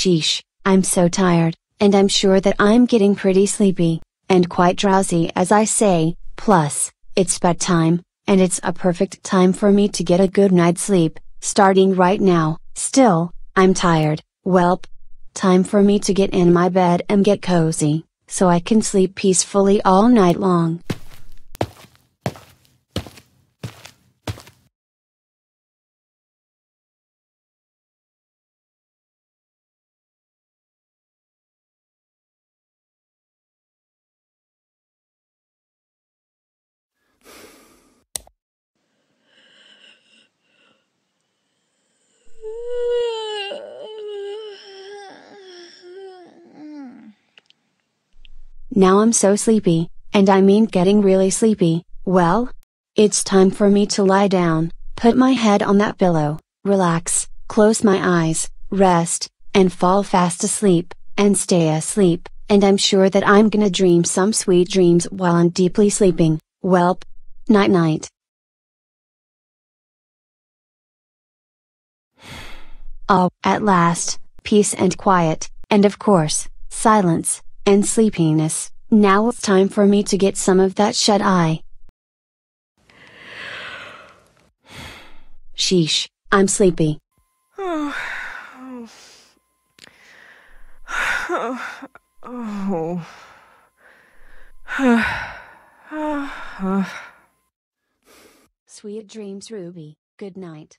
Sheesh, I'm so tired, and I'm sure that I'm getting pretty sleepy, and quite drowsy as I say, plus, it's bedtime, and it's a perfect time for me to get a good night's sleep, starting right now. Still, I'm tired. Welp. Time for me to get in my bed and get cozy, so I can sleep peacefully all night long. Now I'm so sleepy, and I mean getting really sleepy. Well, it's time for me to lie down, put my head on that pillow, relax, close my eyes, rest, and fall fast asleep, and stay asleep, and I'm sure that I'm gonna dream some sweet dreams while I'm deeply sleeping. Welp. Night night. Oh, at last, peace and quiet, and of course, silence, and sleepiness. Now it's time for me to get some of that shut-eye. Sheesh, I'm sleepy. Sweet dreams, Ruby. Good night.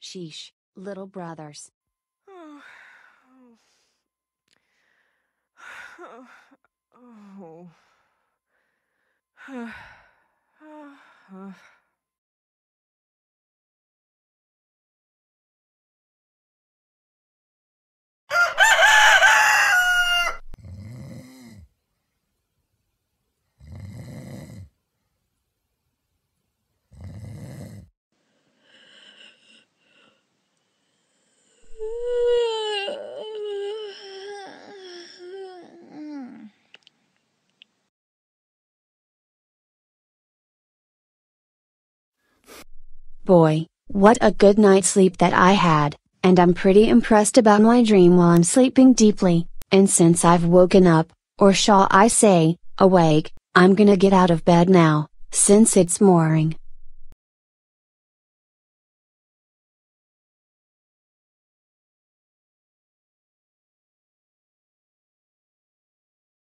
Sheesh, little brothers. Boy, what a good night's sleep that I had, and I'm pretty impressed about my dream while I'm sleeping deeply, and since I've woken up, or shall I say, awake, I'm gonna get out of bed now, since it's morning.